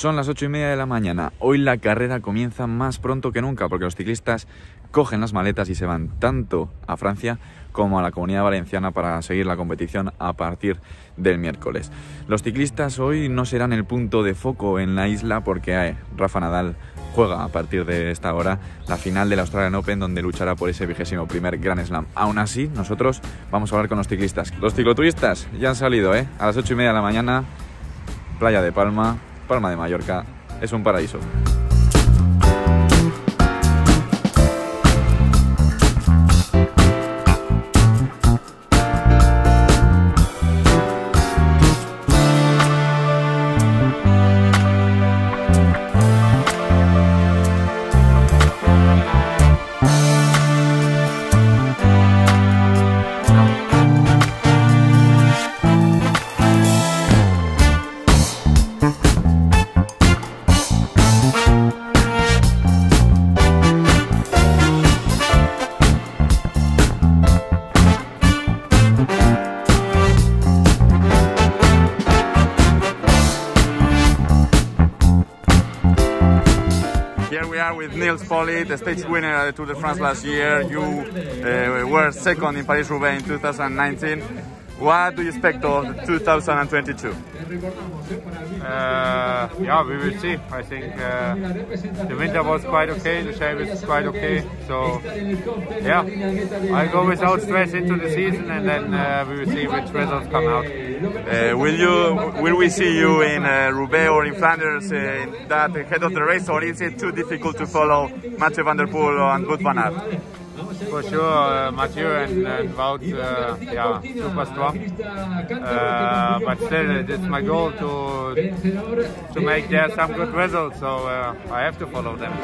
Son las 8:30 de la mañana. Hoy la carrera comienza más pronto que nunca porque los ciclistas cogen las maletas y se van tanto a Francia como a la Comunidad Valenciana para seguir la competición a partir del miércoles. Los ciclistas hoy no serán el punto de foco en la isla porque Rafa Nadal juega a partir de esta hora la final del Australian Open, donde luchará por ese 21º Grand Slam. Aún así, nosotros vamos a hablar con los ciclistas. Los cicloturistas ya han salido, a las 8:30 de la mañana, playa de Palma, Palma de Mallorca, es un paraíso. Here we are with Nils Politt, the stage winner at the Tour de France last year. You were second in Paris-Roubaix in 2019. What do you expect of 2022? Yeah, we will see. I think the winter was quite okay, the shape is quite okay. So, yeah, I go without stress into the season, and then we will see which results come out. Will we see you in Roubaix or in Flanders in that head of the race, or is it too difficult to follow Mathieu van der Poel and Wout van Aert? For sure, Mathieu and Wout, yeah, super strong. But still, it's my goal to make there some good results. So I have to follow them.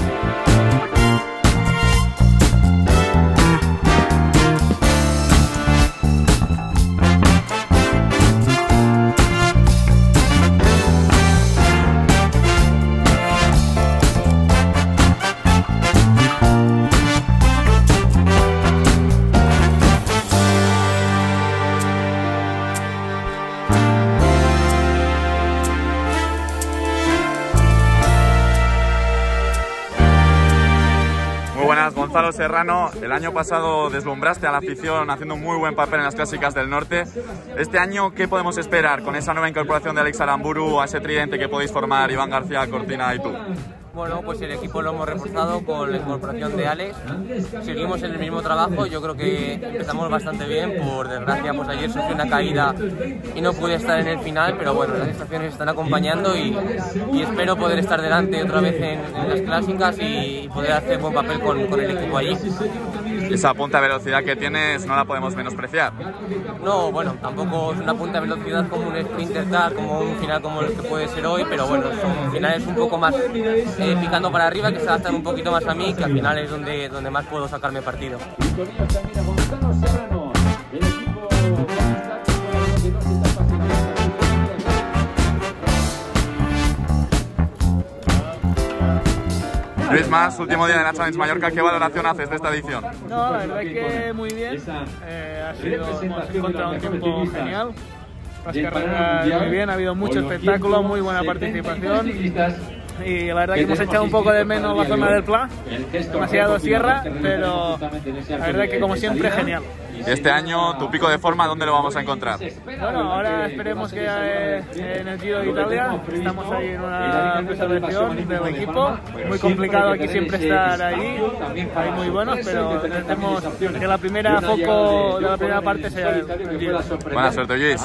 Gonzalo Serrano, el año pasado deslumbraste a la afición haciendo un muy buen papel en las clásicas del norte. Este año, ¿qué podemos esperar con esa nueva incorporación de Alex Aramburu, a ese tridente que podéis formar Iván García, Cortina y tú? Bueno, pues el equipo lo hemos reforzado con la incorporación de Alex. Seguimos en el mismo trabajo, yo creo que empezamos bastante bien. Por desgracia, pues ayer sufrí una caída y no pude estar en el final, pero bueno, las estaciones están acompañando y espero poder estar delante otra vez en las clásicas y poder hacer buen papel con el equipo allí. Esa punta de velocidad que tienes no la podemos menospreciar. No, bueno, tampoco es una punta de velocidad como un sprinter tal, como un final como el que puede ser hoy, pero bueno, son finales un poco más picando para arriba, que se adaptan un poquito más a mí, que al final es donde más puedo sacarme partido. Luis Mas, último día de la Challenge Mallorca, ¿qué valoración haces de esta edición? No, la verdad que muy bien, hemos encontrado un tiempo genial, las carreras muy bien, ha habido mucho espectáculo, muy buena participación y la verdad que hemos echado un poco de menos la zona del Pla, demasiado sierra, pero la verdad que como siempre genial. Este año, tu pico de forma, ¿dónde lo vamos a encontrar? Bueno, ahora esperemos que en el Giro de Italia, estamos ahí en una preselección del equipo, muy complicado aquí siempre estar ahí, hay muy buenos, pero intentemos que la primera foco de la primera parte sea el Giro. Buena suerte, Luis.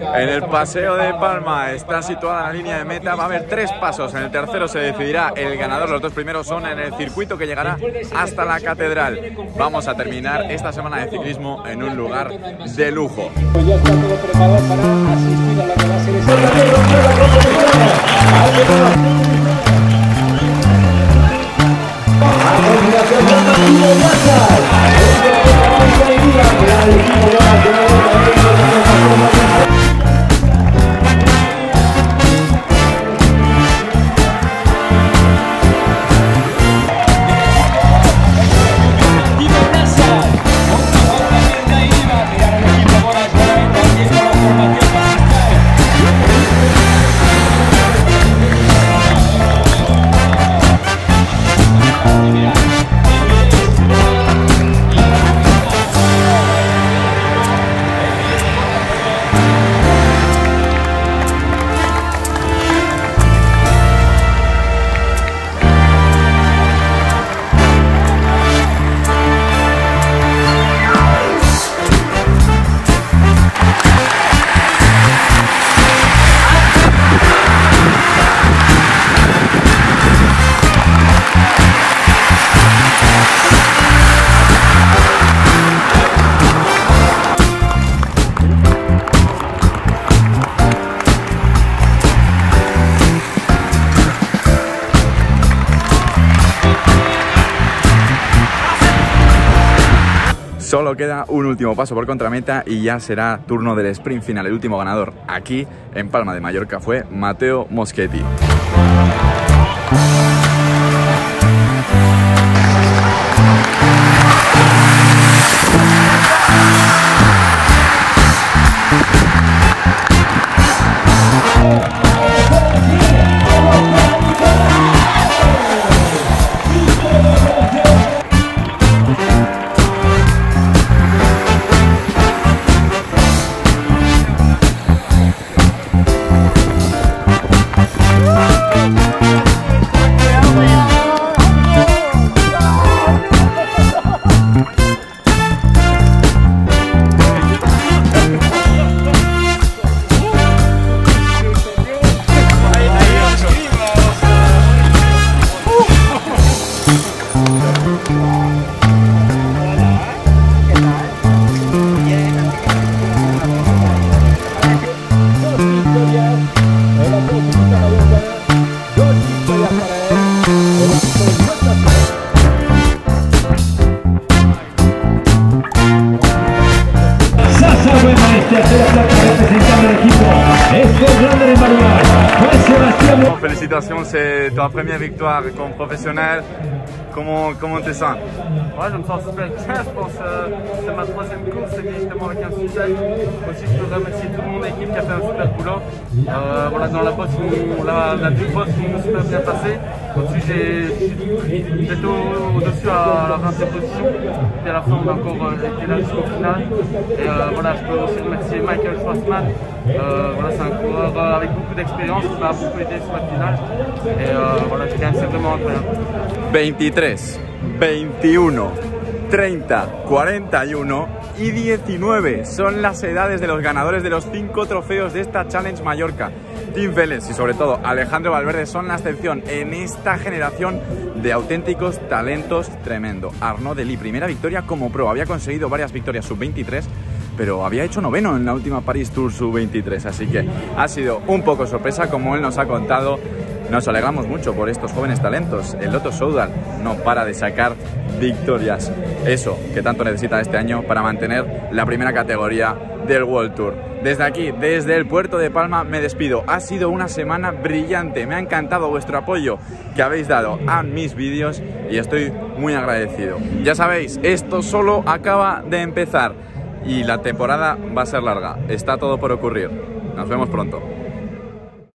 En el paseo de Palma está situada la línea de meta, va a haber 3 pasos, en el tercero se decidirá el ganador, los 2 primeros son en el circuito que llegará hasta la catedral. Vamos a terminar esta semana de ciclismo en un lugar de lujo. Ya está todo preparado para asistir a la que va a ser esa Solo queda un último paso por contrameta y ya será turno del sprint final. El último ganador aquí en Palma de Mallorca fue Matteo Moschetti. Félicitations, c'est ta première victoire comme professionnel. Comment tu te sens? Ouais, je me sens super bien, je pense que c'est ma 3e course, c'est justement avec un succès. Aussi, je peux remercier toute mon équipe qui a fait un super boulot. Voilà, dans la bosse, la deux bosses m'ont super bien passé. Au-dessus, j'étais au-dessus à la 20e position. Et à la fin, on a encore été là jusqu'au final. Et voilà, je peux aussi remercier Michael Schwarzman. Voilà, c'est un coureur avec beaucoup d'expérience qui m'a beaucoup aidé sur la finale. Et voilà, c'est vraiment incroyable. 23, 21, 30, 41 y 19 son las edades de los ganadores de los 5 trofeos de esta Challenge Mallorca. Tim Vélez y sobre todo Alejandro Valverde son la excepción en esta generación de auténticos talentos tremendo. Arnaud Dely, primera victoria como pro, había conseguido varias victorias sub-23, pero había hecho noveno en la última Paris Tour sub-23, así que ha sido un poco sorpresa como él nos ha contado. Nos alegramos mucho por estos jóvenes talentos. El Lotto Soudal no para de sacar victorias. Eso que tanto necesita este año para mantener la primera categoría del World Tour. Desde aquí, desde el puerto de Palma, me despido. Ha sido una semana brillante. Me ha encantado vuestro apoyo que habéis dado a mis vídeos y estoy muy agradecido. Ya sabéis, esto solo acaba de empezar y la temporada va a ser larga. Está todo por ocurrir. Nos vemos pronto.